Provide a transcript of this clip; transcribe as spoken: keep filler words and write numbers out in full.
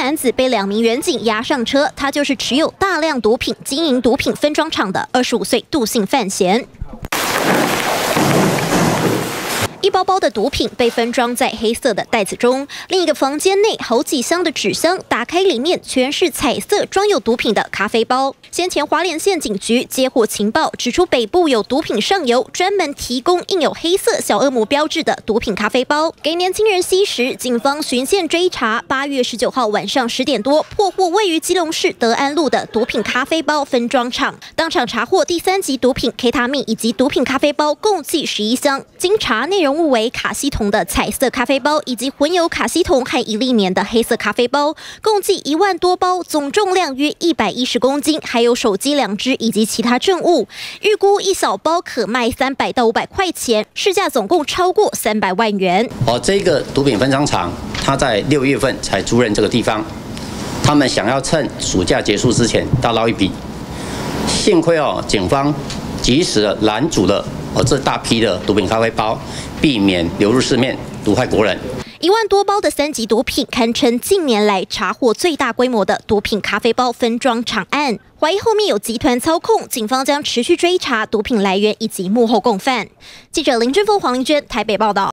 男子被两名员警押上车，他就是持有大量毒品、经营毒品分装厂的二十五岁杜姓范闲。 一包包的毒品被分装在黑色的袋子中，另一个房间内好几箱的纸箱，打开里面全是彩色装有毒品的咖啡包。先前花莲县警局接获情报，指出北部有毒品上游，专门提供印有黑色小恶魔标志的毒品咖啡包给年轻人吸食。警方循线追查，八月十九号晚上十点多，破获位于基隆市德安路的毒品咖啡包分装厂，当场查获第三级毒品 K 他命以及毒品咖啡包共计十一箱，经查内容 物为卡西酮的彩色咖啡包，以及混有卡西酮和一粒棉的黑色咖啡包，共计一万多包，总重量约一百一十公斤，还有手机两只以及其他证物。预估一小包可卖三百到五百块钱，市价总共超过三百万元。 哦，这个毒品分装厂，他在六月份才租任这个地方，他们想要趁暑假结束之前大捞一笔。幸亏哦，警方及时拦阻了。 哦，这大批的毒品咖啡包，避免流入市面，毒害国人。 一万多包的三级毒品，堪称近年来查获最大规模的毒品咖啡包分装厂案。怀疑后面有集团操控，警方将持续追查毒品来源以及幕后共犯。记者林振峰、黄玲娟台北报道。